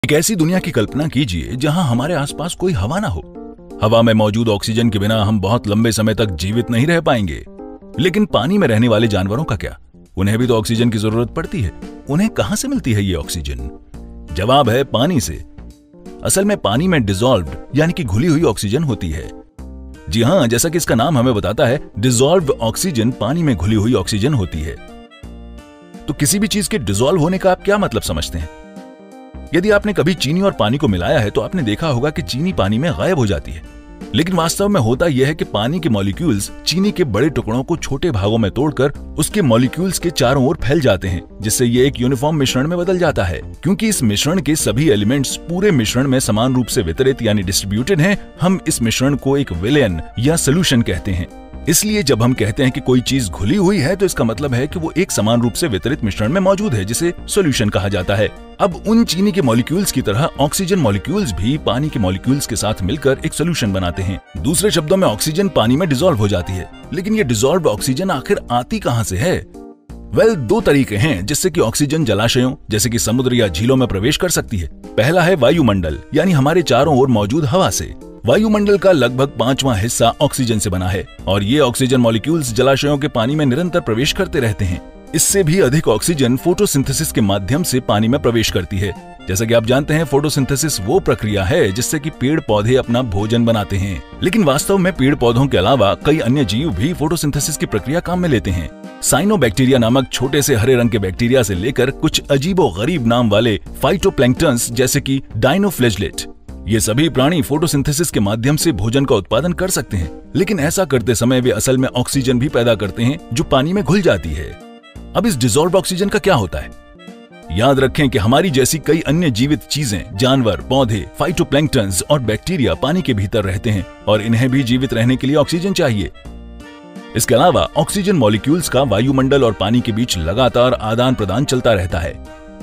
एक ऐसी दुनिया की कल्पना कीजिए जहां हमारे आसपास कोई हवा ना हो। हवा में मौजूद ऑक्सीजन के बिना हम बहुत लंबे समय तक जीवित नहीं रह पाएंगे। लेकिन पानी में रहने वाले जानवरों का क्या? उन्हें भी तो ऑक्सीजन की जरूरत पड़ती है। उन्हें कहां से मिलती है ये ऑक्सीजन? जवाब है पानी से। असल में पानी में डिसॉल्व्ड यानी कि घुली हुई ऑक्सीजन होती है। जी हां, जैसा कि इसका नाम हमें बताता है, डिसॉल्व्ड ऑक्सीजन पानी में घुली हुई ऑक्सीजन होती है। तो किसी भी चीज के डिसॉल्व होने का आप क्या मतलब समझते हैं? यदि आपने कभी चीनी और पानी को मिलाया है तो आपने देखा होगा कि चीनी पानी में गायब हो जाती है। लेकिन वास्तव में होता यह है कि पानी के मॉलिक्यूल्स चीनी के बड़े टुकड़ों को छोटे भागों में तोड़कर उसके मॉलिक्यूल्स के चारों ओर फैल जाते हैं, जिससे ये एक यूनिफॉर्म मिश्रण में बदल जाता है। क्योंकि इस मिश्रण के सभी एलिमेंट्स पूरे मिश्रण में समान रूप से वितरित यानी डिस्ट्रीब्यूटेड हैं, हम इस मिश्रण को एक विलयन या सोल्यूशन कहते हैं। इसलिए जब हम कहते हैं कि कोई चीज घुली हुई है तो इसका मतलब है कि वो एक समान रूप से वितरित मिश्रण में मौजूद है, जिसे सॉल्यूशन कहा जाता है। अब उन चीनी के मॉलिक्यूल्स की तरह ऑक्सीजन मॉलिक्यूल्स भी पानी के मॉलिक्यूल्स के साथ मिलकर एक सॉल्यूशन बनाते हैं। दूसरे शब्दों में ऑक्सीजन पानी में डिसॉल्व हो जाती है। लेकिन ये डिसॉल्व्ड ऑक्सीजन आखिर आती कहां से है? दो तरीके हैं जिससे कि ऑक्सीजन जलाशयों जैसे कि समुद्र या झीलों में प्रवेश कर सकती है। पहला है वायुमंडल यानी हमारे चारों ओर मौजूद हवा से। वायुमंडल का लगभग 5वां हिस्सा ऑक्सीजन से बना है और ये ऑक्सीजन मॉलिक्यूल्स जलाशयों के पानी में निरंतर प्रवेश करते रहते हैं। इससे भी अधिक ऑक्सीजन फोटोसिंथेसिस के माध्यम से पानी में प्रवेश करती है। जैसा कि आप जानते हैं, फोटोसिंथेसिस वो प्रक्रिया है जिससे कि पेड़ पौधे अपना भोजन बनाते हैं। लेकिन वास्तव में पेड़ पौधों के अलावा कई अन्य जीव भी फोटोसिंथेसिस की प्रक्रिया काम में लेते हैं। साइनोबैक्टीरिया नामक छोटे से हरे रंग के बैक्टीरिया से लेकर कुछ अजीबोगरीब नाम वाले फाइटोप्लैंक्टन्स जैसे कि डायनोफ्लैजेलेट, ये सभी प्राणी फोटोसिंथेसिस के माध्यम से भोजन का उत्पादन कर सकते हैं। लेकिन ऐसा करते समय वे असल में ऑक्सीजन भी पैदा करते हैं जो पानी में घुल जाती है। अब इस डिसॉल्व्ड ऑक्सीजन का क्या होता है? याद रखें कि हमारी जैसी कई अन्य जीवित चीजें, जानवर, पौधे, फाइटोप्लैंक्टन्स और बैक्टीरिया पानी के भीतर रहते हैं और इन्हें भी जीवित रहने के लिए ऑक्सीजन चाहिए। इसके अलावा ऑक्सीजन मॉलिक्यूल्स का वायुमंडल और पानी के बीच लगातार आदान प्रदान चलता रहता है।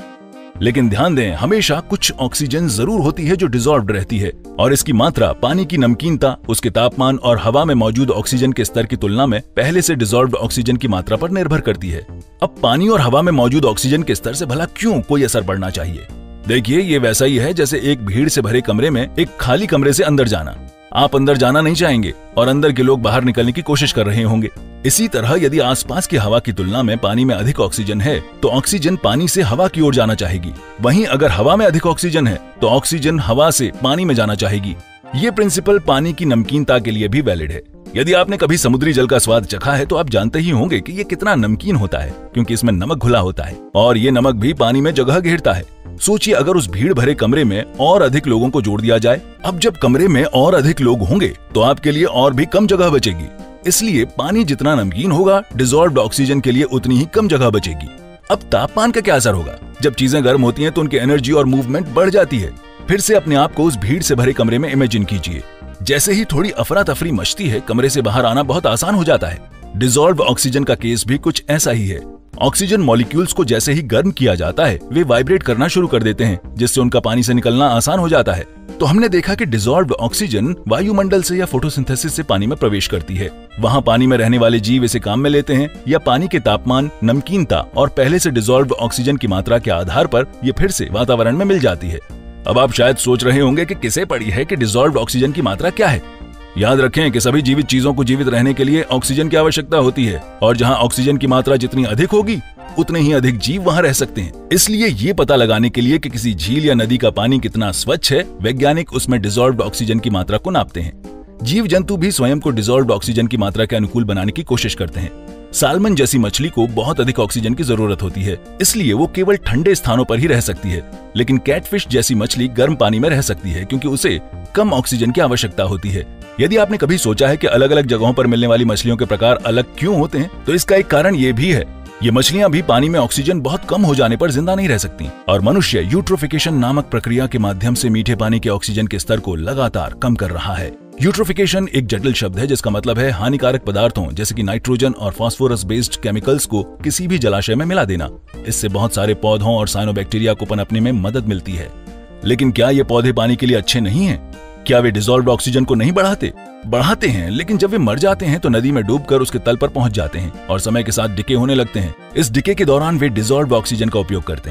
लेकिन ध्यान दें, हमेशा कुछ ऑक्सीजन जरूर होती है जो डिसॉल्व्ड रहती है और इसकी मात्रा पानी की नमकीनता, उसके तापमान और हवा में मौजूद ऑक्सीजन के स्तर की तुलना में पहले से डिसॉल्व्ड ऑक्सीजन की मात्रा पर निर्भर करती है। अब पानी और हवा में मौजूद ऑक्सीजन के स्तर से भला क्यों कोई असर पड़ना चाहिए? देखिए, ये वैसा ही है जैसे एक भीड़ से भरे कमरे में एक खाली कमरे से अंदर जाना। आप अंदर जाना नहीं चाहेंगे और अंदर के लोग बाहर निकलने की कोशिश कर रहे होंगे। इसी तरह यदि आसपास की हवा की तुलना में पानी में अधिक ऑक्सीजन है तो ऑक्सीजन पानी से हवा की ओर जाना चाहेगी। वहीं अगर हवा में अधिक ऑक्सीजन है तो ऑक्सीजन हवा से पानी में जाना चाहेगी। ये प्रिंसिपल पानी की नमकीनता के लिए भी वैलिड है। यदि आपने कभी समुद्री जल का स्वाद चखा है तो आप जानते ही होंगे कि ये कितना नमकीन होता है, क्योंकि इसमें नमक घुला होता है और ये नमक भी पानी में जगह घेरता है। सोचिए, अगर उस भीड़ भरे कमरे में और अधिक लोगों को जोड़ दिया जाए। अब जब कमरे में और अधिक लोग होंगे तो आपके लिए और भी कम जगह बचेगी। इसलिए पानी जितना नमकीन होगा, डिसॉल्व्ड ऑक्सीजन के लिए उतनी ही कम जगह बचेगी। अब तापमान का क्या असर होगा? जब चीजें गर्म होती हैं तो उनकी एनर्जी और मूवमेंट बढ़ जाती है। फिर से अपने आप को उस भीड़ से भरे कमरे में इमेजिन कीजिए। जैसे ही थोड़ी अफरा तफरी मचती है, कमरे से बाहर आना बहुत आसान हो जाता है। डिसॉल्व्ड ऑक्सीजन का केस भी कुछ ऐसा ही है। ऑक्सीजन मॉलिक्यूल्स को जैसे ही गर्म किया जाता है, वे वाइब्रेट करना शुरू कर देते हैं, जिससे उनका पानी से निकलना आसान हो जाता है। तो हमने देखा कि डिसॉल्व्ड ऑक्सीजन वायुमंडल से या फोटोसिंथेसिस से पानी में प्रवेश करती है। वहां पानी में रहने वाले जीव इसे काम में लेते हैं या पानी के तापमान, नमकीनता और पहले से डिसॉल्व्ड ऑक्सीजन की मात्रा के आधार पर ये फिर से वातावरण में मिल जाती है। अब आप शायद सोच रहे होंगे कि किसे पड़ी है कि डिसॉल्व्ड ऑक्सीजन की मात्रा क्या है। याद रखें कि सभी जीवित चीजों को जीवित रहने के लिए ऑक्सीजन की आवश्यकता होती है और जहां ऑक्सीजन की मात्रा जितनी अधिक होगी उतने ही अधिक जीव वहां रह सकते हैं। इसलिए ये पता लगाने के लिए कि किसी झील या नदी का पानी कितना स्वच्छ है, वैज्ञानिक उसमें डिसॉल्व्ड ऑक्सीजन की मात्रा को नापते हैं। जीव जंतु भी स्वयं को डिसॉल्व्ड ऑक्सीजन की मात्रा के अनुकूल बनाने की कोशिश करते हैं। साल्मन जैसी मछली को बहुत अधिक ऑक्सीजन की जरूरत होती है, इसलिए वो केवल ठंडे स्थानों पर ही रह सकती है। लेकिन कैटफिश जैसी मछली गर्म पानी में रह सकती है क्योंकि उसे कम ऑक्सीजन की आवश्यकता होती है। यदि आपने कभी सोचा है कि अलग अलग जगहों पर मिलने वाली मछलियों के प्रकार अलग क्यों होते हैं, तो इसका एक कारण ये भी है। ये मछलियां भी पानी में ऑक्सीजन बहुत कम हो जाने पर जिंदा नहीं रह सकती और मनुष्य यूट्रोफिकेशन नामक प्रक्रिया के माध्यम से मीठे पानी के ऑक्सीजन के स्तर को लगातार कम कर रहा है। यूट्रोफिकेशन एक जटिल शब्द है जिसका मतलब है हानिकारक पदार्थों जैसे कि नाइट्रोजन और फास्फोरस बेस्ड केमिकल्स को किसी भी जलाशय में मिला देना। इससे बहुत सारे पौधों और साइनोबैक्टीरिया को पनपने में मदद मिलती है। लेकिन क्या ये पौधे पानी के लिए अच्छे नहीं हैं? क्या वे डिसॉल्व्ड ऑक्सीजन को नहीं बढ़ाते हैं? लेकिन जब वे मर जाते हैं तो नदी में डूबकर उसके तल पर पहुंच जाते हैं और समय के साथ डिके होने लगते हैं। इस डिके के दौरान वे डिसॉल्व्ड ऑक्सीजन का उपयोग करते हैं।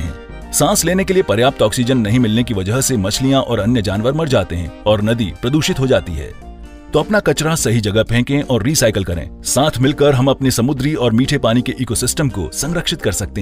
सांस लेने के लिए पर्याप्त ऑक्सीजन नहीं मिलने की वजह से मछलियां और अन्य जानवर मर जाते हैं और नदी प्रदूषित हो जाती है। तो अपना कचरा सही जगह फेंकें और रिसाइकल करें। साथ मिलकर हम अपने समुद्री और मीठे पानी के इकोसिस्टम को संरक्षित कर सकते हैं।